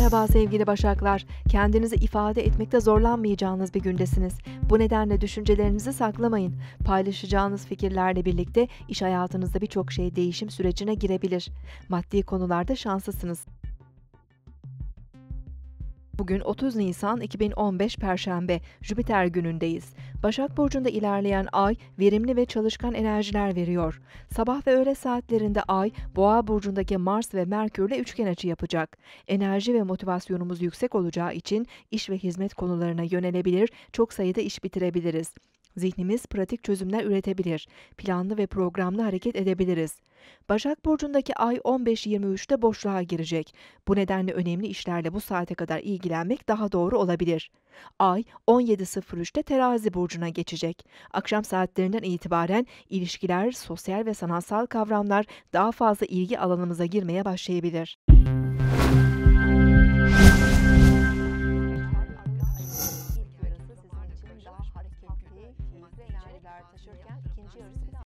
Merhaba sevgili Başaklar. Kendinizi ifade etmekte zorlanmayacağınız bir gündesiniz. Bu nedenle düşüncelerinizi saklamayın. Paylaşacağınız fikirlerle birlikte iş hayatınızda birçok şey değişim sürecine girebilir. Maddi konularda şanslısınız. Bugün 30 Nisan 2015 Perşembe, Jüpiter günündeyiz. Başak Burcu'nda ilerleyen ay verimli ve çalışkan enerjiler veriyor. Sabah ve öğle saatlerinde ay, Boğa Burcu'ndaki Mars ve Merkür'le üçgen açı yapacak. Enerji ve motivasyonumuz yüksek olacağı için iş ve hizmet konularına yönelebilir, çok sayıda iş bitirebiliriz. Zihnimiz pratik çözümler üretebilir. Planlı ve programlı hareket edebiliriz. Başak Burcu'ndaki ay 15-23'te boşluğa girecek. Bu nedenle önemli işlerle bu saate kadar ilgilenmek daha doğru olabilir. Ay 17.03'te Terazi Burcu'na geçecek. Akşam saatlerinden itibaren ilişkiler, sosyal ve sanatsal kavramlar daha fazla ilgi alanımıza girmeye başlayabilir. İlk yarısı sizin için daha hareketli, keyifli enerjiler taşırken ikinci yarısı